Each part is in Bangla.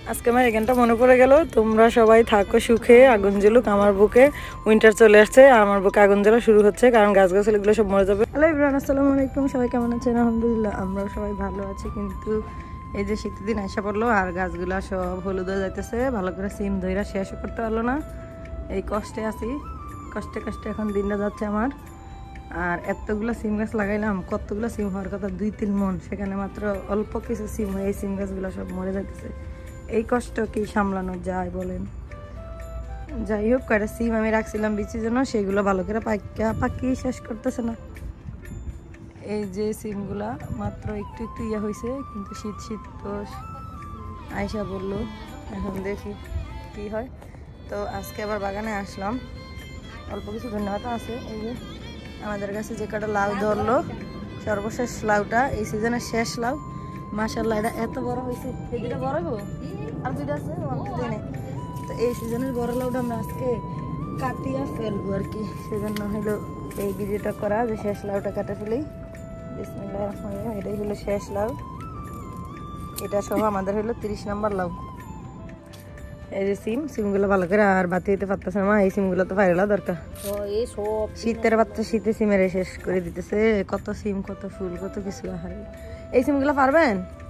আজকে আমার এখানটা মনে পড়ে গেল, তোমরা সবাই থাকো সুখে, আগুন জ্বলুক আমার বুকে। উইন্টার চলে আসছে, আমার বুকে আগুন জ্বলা শুরু হচ্ছে, কারণ গাছগাছালিগুলো সব মরে যাবে। হ্যালো ইব্রাহিম, আসসালামু আলাইকুম। সবাই কেমন আছেন? আলহামদুলিল্লাহ আমরাও সবাই ভালো আছি। কিন্তু এই যে শীতের দিন আসা পড়লো আর গাছগুলা সব হলুদ হয়ে যাইতেছে, ভালো করে সিম ধইরা শেষও করতে পারলো না। এই কষ্টে আছি, কষ্টে কষ্টে এখন দিনটা যাচ্ছে আমার। আর এতগুলো সিম গাছ লাগাইলাম, কতগুলো সিম হওয়ার কথা 2-3 মন, সেখানে মাত্র অল্প কিছু সিম হয়ে এই সিম গাছগুলো সব মরে যাইতেছে। এই কষ্ট কি সামলানো যায় বলেন? যাই হোক, কয়টা সিম আমি রাখছিলাম বিচির জন্য, সেগুলো ভালো করে পাকিয়ে শেষ করতেছে না। এই যে সিমগুলা মাত্র একটু একটু ইয়ে হয়েছে, কিন্তু শীত শীত তো আয়সা বললো, এখন দেখি কি হয়। তো আজকে আবার বাগানে আসলাম, অল্প কিছু ধন্যবাদ আছে। এই যে আমাদের কাছে যে কটা লাউ ধরলো, সর্বশেষ লাউটা, এই সিজনের শেষ লাউ। মাশাআল্লাহ, এটা এত বড় হয়েছে। এই দুটা বড় হবো, আর দুইটা আছে দিনে। তো এই সিজনের বড় লাউটা আমরা আজকে কাটিয়া ফেলবো আর কি, সেজন্য হলো এই ভিডিওটা করা, যে শেষ লাউটা কাটা ফেলি। বিসমিল্লাহির রহমানির রহিম। এটাই হলো শেষ লাউ, এটা সহ আমাদের হলো 30 নম্বর লাউ। এই যে সিমগুলো ভালো করে আর বাতি হইতে পারতেছে না, এই সিমগুলো তো ফাইলা দরকার। শীতের বাচ্চা শীতে সিমের শেষ করে দিতেছে, কত সিম, কত ফুল, কত কিছু। আহারে, এই সিমগুলো পারবেন?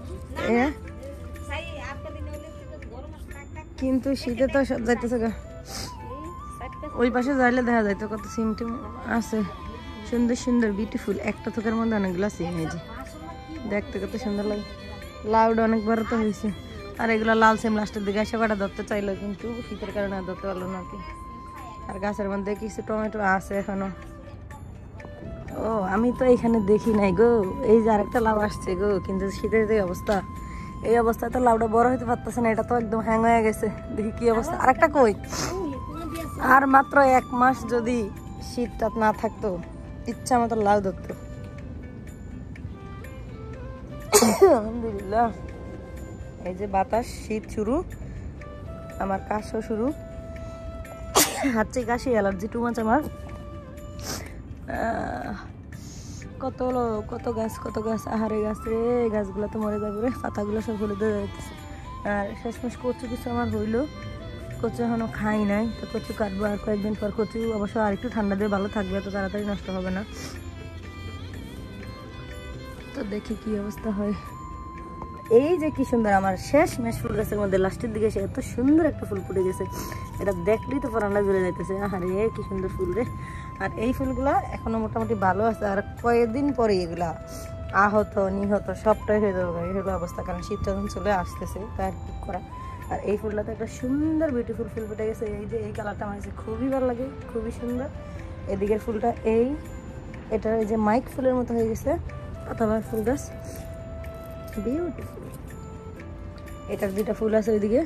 কিন্তু শীতে তো সব যাইতেছে গা। ওই পাশে যাইলে দেখা যাইতো কত সিম টিম আছে, সুন্দর সুন্দর বিউটিফুল। একটা থোকের মধ্যে অনেকগুলো সিম, এই যে দেখতে কত সুন্দর লাগে। লাউটা অনেক বড় তো হয়েছে। আর এগুলো লাল সিম লাস্টের দিকে এসে কটা ধরতে চাইলো, কিন্তু শীতের কারণে ধরতে পারলো না আর কি। আর গাছের মধ্যে কিছু টমেটো আছে এখনো। ও, আমি তো এখানে দেখি নাই গো, এই যে আরেকটা লাউ আসছে গো। কিন্তু শীতের যে অবস্থা, এই অবস্থায় তো লাউটা বড় হইতে পারতেছে না, এটা তো একদম হ্যাং হয়ে গেছে। দেখি কি অবস্থা। আরেকটা কই? আর মাত্র 1 মাস যদি শীতটা না থাকতো, ইচ্ছা মতো লাউ ধরতো। আলহামদুলিল্লাহ। এই যে বাতাস, শীত শুরু, আমার কাশও শুরু, হাঁচি কাশি অ্যালার্জি টু মাছ আমার। কত কত গাছ, আহারে গাছ রে, গাছগুলো তো মরে যাবে রে, পাতাগুলো সব হলুদ হয়ে যাইতেছে। আর শেষমেশ কচু কিছু আমার হইলো, কচু এখনো খাই নাই। তো কচু কাটবো আর কয়েকদিন পর। কচু অবশ্য আর একটু ঠান্ডা দিয়ে ভালো থাকবে, এত তাড়াতাড়ি নষ্ট হবে না। তো দেখি কি অবস্থা হয়। এই যে কি সুন্দর আমার শেষমেশ ফুল গাছের মধ্যে লাস্টের দিকে এসে এত সুন্দর একটা ফুল ফুটে গেছে, এটা দেখলেই তো পরান্ডা জুড়ে যাইতেছে। আরে কি সুন্দর ফুল রে। আর এই ফুলগুলা এখনো মোটামুটি ভালো আছে, আর কয়েকদিন পরে এগুলা আহত নিহত সবটাই হয়ে যাবে, এই হলো অবস্থা। কারণ শীতটা যখন চলে আসতেছে, তার কি করা। আর এই ফুলটা তো একটা সুন্দর বিউটিফুল ফুল ফুটে গেছে। এই যে এই কালারটা আমার কাছে খুবই ভালো লাগে, খুবই সুন্দর। এদিকের ফুলটা এটা এই যে মাইক ফুলের মতো হয়ে গেছে, অথবা ফুল গাছ বিউটিফুল। এটার 2টা ফুল আছে ওইদিকে।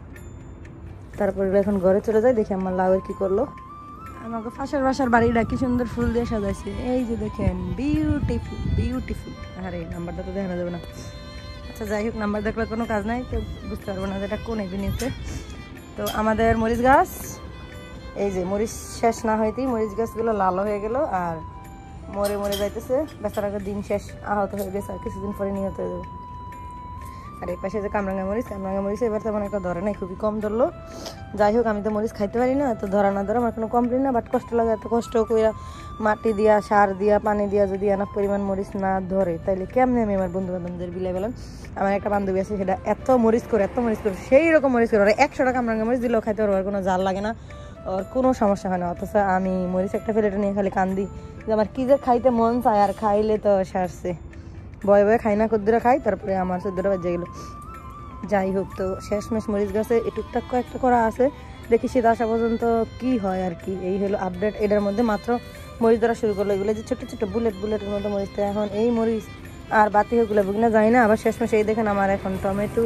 তারপরে এখন ঘরে চলে যায়, দেখি আমার লাউয়ের কি করলো। আমাকে পাশের বাসার বাড়িটা কি সুন্দর ফুল দিয়ে সাজাইছে, এই যে দেখেন, বিউটিফুল বিউটিফুল। আরে নাম্বারটা তো দেখানো যাবে না। আচ্ছা যাই হোক, নাম্বার দেখলে কোনো কাজ নাই, তো বুঝতে পারবো না যেটা কোন এভিনিউতে। তো আমাদের মরিচ গাছ, এই যে মরিচ শেষ না হইতেই মরিচ গাছগুলো লাল হয়ে গেল আর মরে মরে যাইতেছে। বেচারাকে দিন শেষ, আহত হয়ে গেছে, আর কিছুদিন পরে নিহত হয়ে যাবে। আর এই পাশে যে কামরাঙ্গা মরিচ এবার তেমন একটা ধরে নাই, খুবই কম ধরলো। যাই হোক, আমি তো মরিচ খাইতে পারি না, তো ধরা না ধরা আমার কোনো কমপ্লেন না, বাট কষ্ট লাগে। এত কষ্ট কইরা মাটি দিয়া, সার দিয়া, পানি দিয়া যদি এনাফ পরিমাণ মরিচ না ধরে, তাইলে কেমনে আমি আমার বন্ধু বান্ধবদের বিলাই বলেন। আমার একটা বান্ধবী আছে, সেটা এত মরিচ করে সেই রকম মরিচ করে, 100 টাকা কামরাঙ্গা মরিচ দিলেও খাইতে পারবো, আর কোনো জাল লাগে না, আর কোনো সমস্যা হয় না। অথচ আমি মরিচ একটা প্লেটে নিয়ে খালি কান্দি যে আমার কি যে খাইতে মন চায়, আর খাইলে তো সারছে। বয়ে বয়ে খাই না, কদ্দুরা খাই, তারপরে আমার 14টা বাজে গেল। যাই হোক, তো শেষমেশ মরিচ গাছে টুকটাক কয়েকটা করা আছে, দেখি শীত আসা পর্যন্ত কি হয় আর কি। এই হলো আপডেট। এটার মধ্যে মাত্র মরিচ ধরা শুরু করলো, এগুলো যে ছোটো ছোটো বুলেটের মধ্যে মরিচটা। এখন এই মরিচ আর বাতি হয়েগুলো কিনা যায় না। আবার শেষমেশ এই দেখেন আমার এখন টমেটো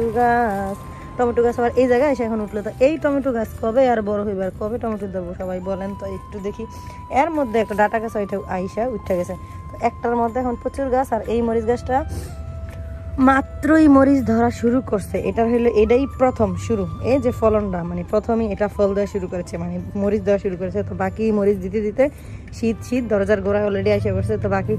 গাছ আবার এই জায়গায় এসে এখন উঠলো। তো এই টমেটো গাছ কবে আর বড় হইবে, আর কবে টমেটো দেবো সবাই বলেন তো একটু দেখি। এর মধ্যে একটা ডাটা গাছ উঠে গেছে। তো একটার মধ্যে এখন প্রচুর গাছ। আর এই মরিচ গাছটা মাত্রই মরিচ ধরা শুরু করছে, এটা হলো এটাই প্রথম শুরু। এই যে ফলনটা, মানে প্রথমেই এটা ফল দেওয়া শুরু করেছে, মানে মরিচ দেওয়া শুরু করেছে। তো বাকি মরিচ দিতে দিতে শীত দরজার গোড়ায় অলরেডি এসে পড়ছে। তো বাকি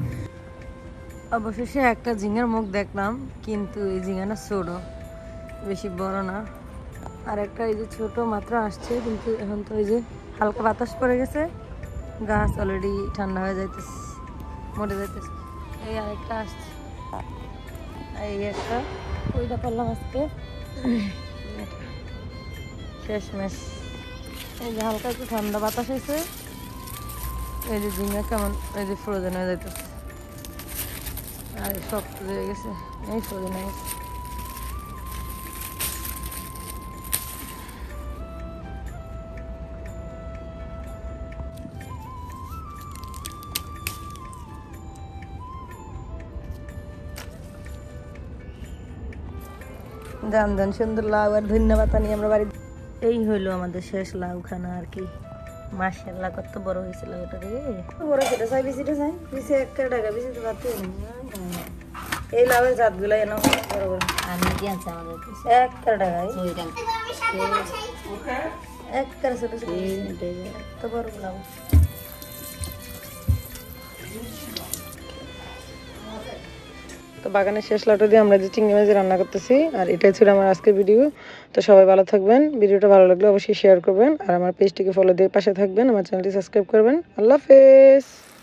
অবশেষে একটা ঝিঙার মুখ দেখলাম, কিন্তু এই ঝিঙাটা ছোট, বেশি বড় না। আর একটা এই যে ছোট মাত্র আসছে, কিন্তু এখন তো এই যে হালকা বাতাস পড়ে গেছে, গাছ অলরেডি ঠান্ডা হয়ে যাইতেছে, মরে যাইতেছে। এই আরেকটা আসছে, এই একটা ওইটা পারলাম আজকে শেষমেশ। এই যে হালকা একটু ঠান্ডা বাতাস হয়েছে, এই যে ঝিঙ্গা কেমন এই যে ফ্রোজেন হয়ে যাইতেছে, আর শক্ত হয়ে গেছে, এই ফ্রোজেন হয়ে গেছে। গান গান সুন্দর লাউ আর ধন্যবাদ নিয়ে আমরা বাড়ি। এই হইলো আমাদের শেষ লাউ খানা আর কি। মাশাআল্লাহ কত বড় হয়েছিল ওটা রে, বড় সেটা চাই বেশিটা চাই বেশি, একটা টাকা বেশি তো পাতে। এই লাউয়ের জাতগুলো এনে বড় বড় আমি কি আছে আমাদের একটা টাকায় একটা ছোট ছোট এত বড় লাউ। তো বাগানের শেষ লাউটা দিয়ে আমরা যে চিংড়ি মাছ রান্না করতেছি, আর এটাই ছিল আমার আজকের ভিডিও। তো সবাই ভালো থাকবেন, ভিডিওটা ভালো লাগলে অবশ্যই শেয়ার করবেন, আর আমার পেজটিকে ফলো দিয়ে পাশে থাকবেন, আমার চ্যানেলটি সাবস্ক্রাইব করবেন। আল্লাহ হাফেজ।